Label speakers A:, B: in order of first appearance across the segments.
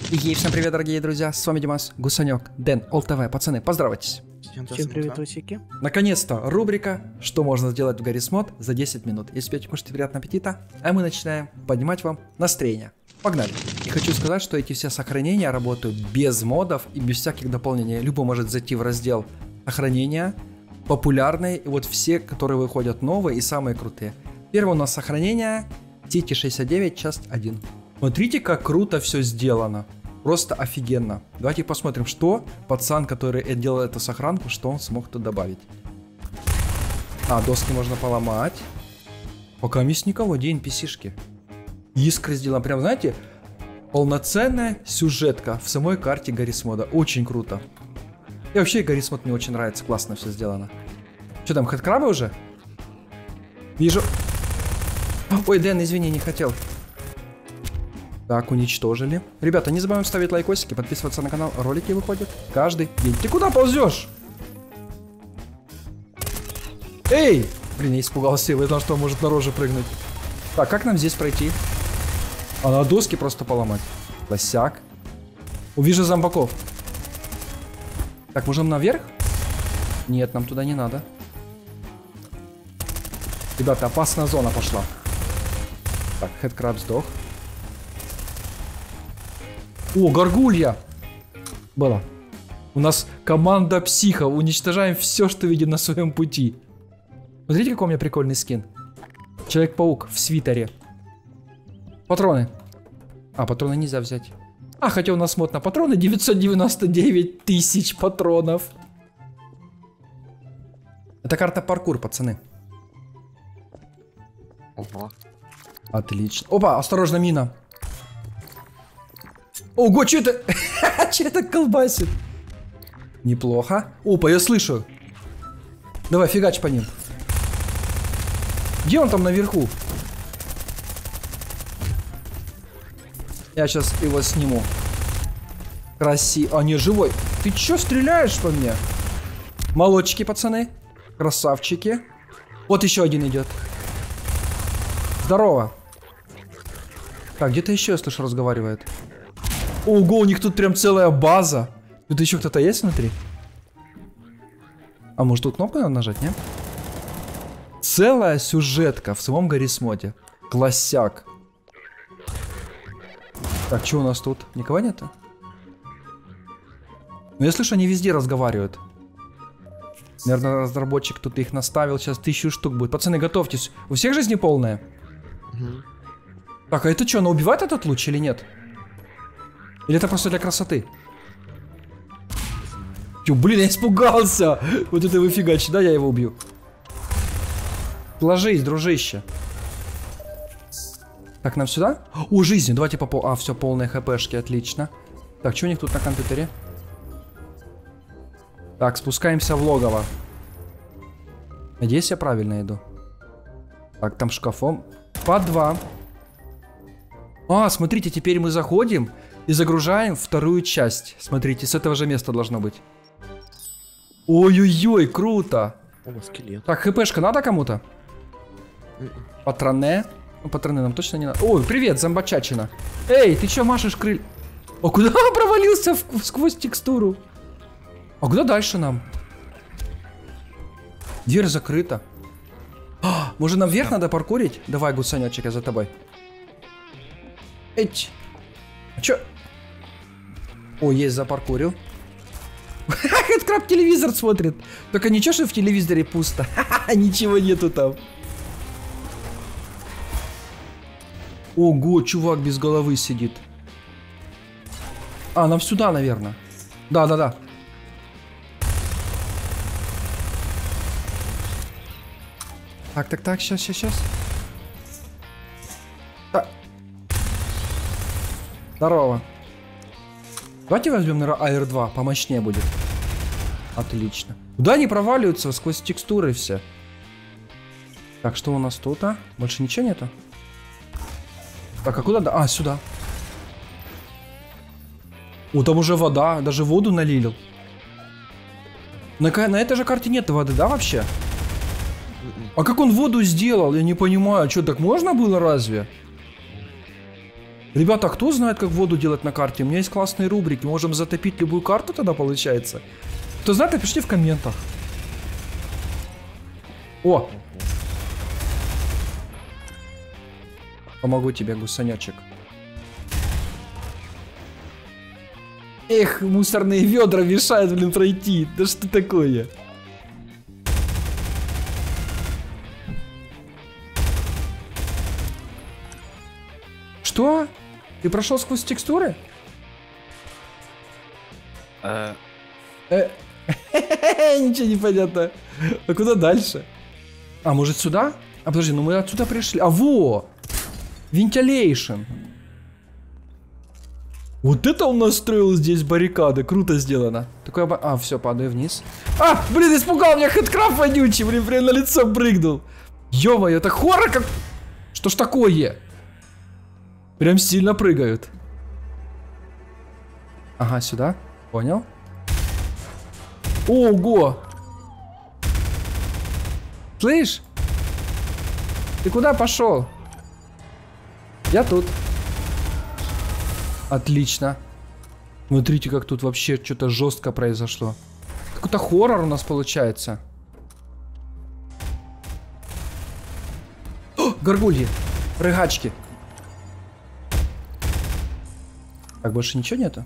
A: И всем привет, дорогие друзья, с вами Димас, Гусанек, Дэн, ОлТВ. Пацаны, поздравайтесь.
B: Всем привет, усики.
A: Наконец-то рубрика «Что можно сделать в Garry's Mod за 10 минут». Если пьете, кушайте, приятного аппетита, а мы начинаем поднимать вам настроение. Погнали. И хочу сказать, что эти все сохранения работают без модов и без всяких дополнений. Любой может зайти в раздел сохранения, популярные, и вот все, которые выходят новые и самые крутые. Первое у нас сохранение TT69, часть 1. Смотрите, как круто все сделано. Просто офигенно. Давайте посмотрим, что пацан, который делал эту сохранку, что он смог тут добавить. А, доски можно поломать. Пока есть никого, где NPC-шки. Искры сделан. Прям, знаете, полноценная сюжетка в самой карте Garry's Mod. Очень круто. И вообще Garry's Mod мне очень нравится. Классно все сделано. Что там, хэдкрабы уже? Вижу. Ой, Дэн, извини, не хотел. Так, уничтожили. Ребята, не забываем ставить лайкосики, подписываться на канал. Ролики выходят каждый день. Ты куда ползешь? Эй! Блин, я испугался, я знал, что он может на роже прыгнуть. Так, как нам здесь пройти? А на доски просто поломать. Лосяк. Увижу зомбаков. Так, можем наверх? Нет, нам туда не надо. Ребята, опасная зона пошла. Так, хэдкраб сдох. О, горгулья! Была. У нас команда психов. Уничтожаем все, что видим на своем пути. Смотрите, какой у меня прикольный скин. Человек-паук в свитере. Патроны. А, патроны нельзя взять. А, хотя у нас мод на патроны 999 тысяч патронов. Это карта паркур, пацаны.
B: Ого.
A: Отлично. Опа, осторожно, мина. Ого, что это? Что это колбасит? Неплохо. Опа, я слышу. Давай, фигач по ним. Где он там наверху? Я сейчас его сниму. Красиво. А, не, живой. Ты чё стреляешь по мне? Молодчики, пацаны. Красавчики. Вот еще один идет. Здорово. Так, где-то еще, я слышу, разговаривает. Ого, у них тут прям целая база. Тут еще кто-то есть внутри? А может тут кнопку надо нажать, не? Целая сюжетка в самом Garry's Mod. Классяк. Так, что у нас тут? Никого нету? Ну я слышу, они везде разговаривают. Наверное, разработчик тут их наставил. Сейчас 1000 штук будет. Пацаны, готовьтесь. У всех жизни полная? Угу. Так, а это что, она убивает этот луч или нет? Или это просто для красоты? Тю, блин, я испугался. Вот это вы фигачи, да, я его убью. Ложись, дружище. Так, нам сюда? О, жизни, давайте А, все, полные хпшки, отлично. Так, что у них тут на компьютере? Так, спускаемся в логово. Надеюсь, я правильно иду. Так, там шкафом. По 2. А, смотрите, теперь мы заходим и загружаем вторую часть. Смотрите, с этого же места должно быть. Ой-ой-ой, круто.
B: О, скелет. Так,
A: хпшка надо кому-то? Патроны. Ну, патроны нам точно не надо. Ой, привет, зомбачачина. Эй, ты чё машешь крыль? А куда он провалился сквозь текстуру? А куда дальше нам? Дверь закрыта. А, может нам вверх надо паркурить? Давай, гусанечек, я за тобой. Эть. А чё? О, есть, запаркурил. Хэдкраб телевизор смотрит. Только ничего, что в телевизоре пусто. Ничего нету там. Ого, чувак без головы сидит. А, нам сюда, наверное. Да. Так, сейчас. Так. Здорово. Давайте возьмем, наверное, AR2, помощнее будет. Отлично. Куда они проваливаются сквозь текстуры все? Так, что у нас тут, а? Больше ничего нету? Так, а куда? А, сюда. О, там уже вода, даже воду налили. На этой же карте нет воды, да, вообще? А как он воду сделал? Я не понимаю. Что, так можно было разве? Ребята, кто знает, как воду делать на карте? У меня есть классные рубрики. Можем затопить любую карту тогда, получается. Кто знает, напишите в комментах. О! Помогу тебе, гусанячек. Эх, мусорные ведра мешают, блин, пройти. Да что такое? Что? Ты прошел сквозь текстуры? Ничего не понятно. А куда дальше? А может сюда? А подожди, ну мы отсюда пришли. А во! Ventilation. Вот это он настроил здесь баррикады. Круто сделано. Такое... А, все, падаю вниз. А, блин, испугал меня хэдкрафт вонючий. Блин, прям на лицо прыгнул. Ё-моё, это хоррор как... Что ж такое? Прям сильно прыгают. Ага, сюда. Понял. Ого! Слышь? Ты куда пошел? Я тут. Отлично. Смотрите, как тут вообще что-то жестко произошло. Какой-то хоррор у нас получается. О, горгульи. Прыгачки. Так, больше ничего нету?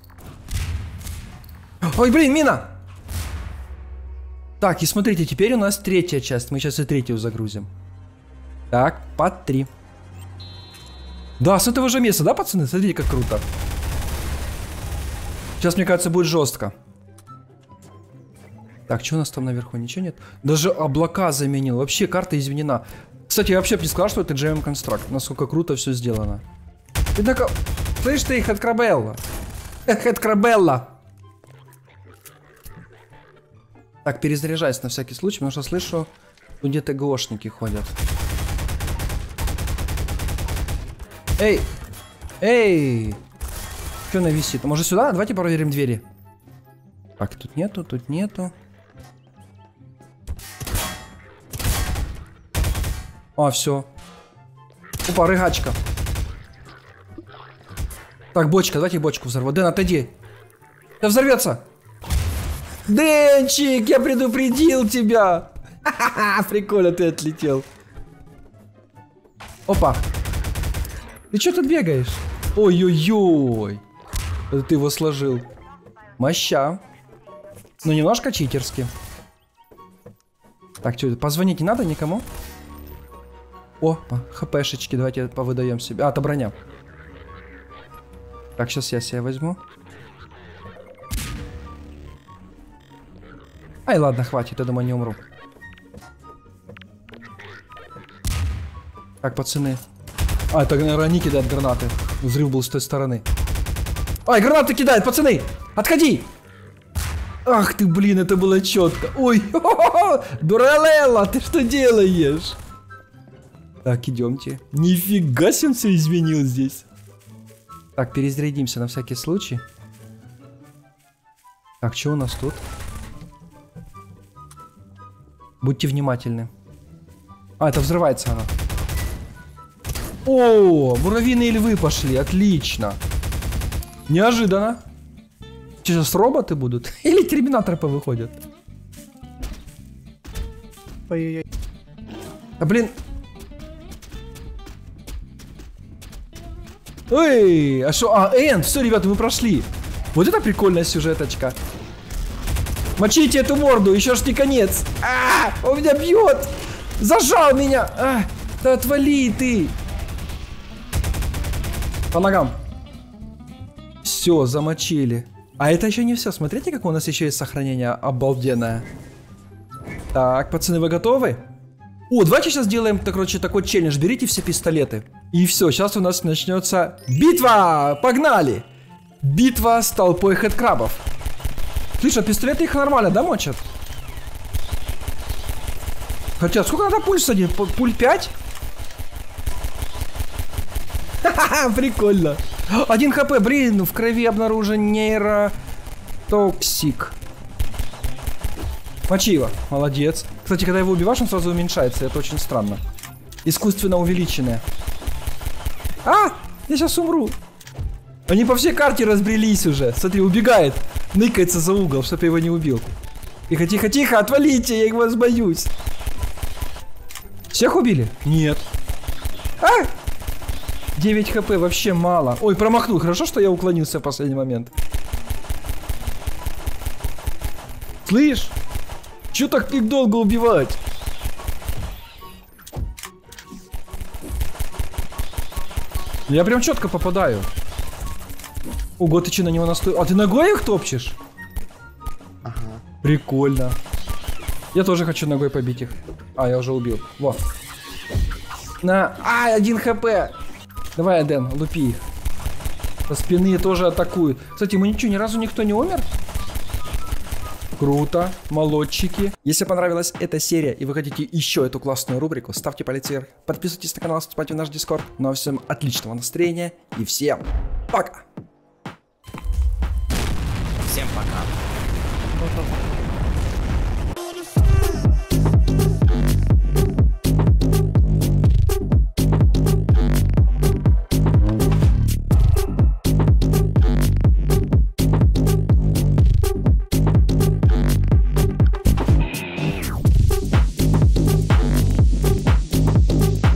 A: Ой, блин, мина! Так, и смотрите, теперь у нас третья часть. Мы сейчас и третью загрузим. Так, под 3. Да, с этого же места, да, пацаны? Смотрите, как круто. Сейчас, мне кажется, будет жестко. Так, что у нас там наверху? Ничего нет? Даже облака заменил. Вообще, карта изменена. Кстати, я вообще бы не сказал, что это GM Construct. Насколько круто все сделано. Однако... Слышь ты, Хэдкрабелла. Хэдкрабелла. Так, перезаряжайся на всякий случай, потому что слышу, тут где-то ГОшники ходят. Эй! Эй! Что она висит? А может сюда? Давайте проверим двери. Так, тут нету, тут нету. А, все. Опа, рыгачка. Так, бочка, давайте бочку взорву. Дэн, отойди. Да взорвется. Дэнчик, я предупредил тебя. Ха-ха-ха, прикольно, ты отлетел. Опа. Ты что тут бегаешь? Ой-ой-ой. Это ты его сложил. Моща. Ну, немножко читерски. Так, что, позвонить не надо никому? О, хпшечки, давайте повыдаем себе. А, это броня. Так, сейчас я себе возьму. Ай, ладно, хватит, я думаю, не умру. Так, пацаны. А, это, наверное, они кидают гранаты. Взрыв был с той стороны. Ай, гранаты кидают, пацаны! Отходи! Ах ты, блин, это было четко. Ой, дуралела, ты что делаешь? Так, идемте. Нифига себе он все изменил здесь. Так, перезарядимся на всякий случай. Так, что у нас тут? Будьте внимательны. А, это взрывается она. О, муравьиные львы пошли, отлично. Неожиданно. Сейчас роботы будут? Или терминаторы повыходят?
B: Ой-ой-ой.
A: А, блин. Эй, а что? А, энд, все, ребята, мы прошли. Вот это прикольная сюжеточка. Мочите эту морду, еще ж не конец. А, он меня бьет. Зажал меня. А, да отвали ты. По ногам. Все, замочили. А это еще не все. Смотрите, как у нас еще есть сохранение обалденное. Так, пацаны, вы готовы? О, давайте сейчас сделаем, короче, такой челлендж. Берите все пистолеты. И все, сейчас у нас начнется битва. Погнали. Битва с толпой хэдкрабов. Слышь, а пистолеты их нормально, да, мочат? Хотя, сколько надо пуль садить? Пуль 5? Ха-ха, прикольно. 1 хп, блин, в крови обнаружен нейротоксик. Мочи его, молодец. Кстати, когда его убиваешь, он сразу уменьшается, это очень странно. Искусственно увеличенное. А! Я сейчас умру. Они по всей карте разбрелись уже. Смотри, убегает. Ныкается за угол, чтоб я его не убил. Тихо, тихо, тихо, отвалите, я вас боюсь. Всех убили? Нет. 9 хп, вообще мало. Ой, промахнул. Хорошо, что я уклонился в последний момент. Слышь? Чё так их долго убивать? Я прям четко попадаю. Ого, ты че на него настроил? А ты ногой их топчешь?
B: Ага.
A: Прикольно. Я тоже хочу ногой побить их. А, я уже убил. Вот. На. 1 хп. Давай, Аден, лупи их. Со спины тоже атакуют. Кстати, мы ничего, ни разу никто не умер? Круто, молодчики. Если понравилась эта серия и вы хотите еще эту классную рубрику, ставьте палец вверх, подписывайтесь на канал, вступайте в наш дискорд. Ну а всем отличного настроения и всем пока!
B: Всем пока.